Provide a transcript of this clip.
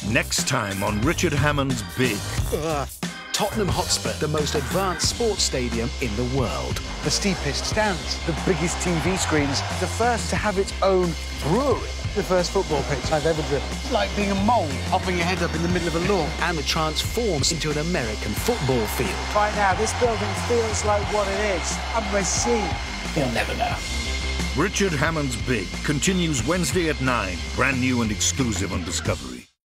Next time on Richard Hammond's Big. Tottenham Hotspur, the most advanced sports stadium in the world. The steepest stands, the biggest TV screens, the first to have its own brewery, the first football pitch I've ever driven. It's like being a mole popping your head up in the middle of a lawn. And it transforms into an American football field. Right now, this building feels like what it is, a machine. You'll never know. Richard Hammond's Big continues Wednesday at 9, brand new and exclusive on Discovery.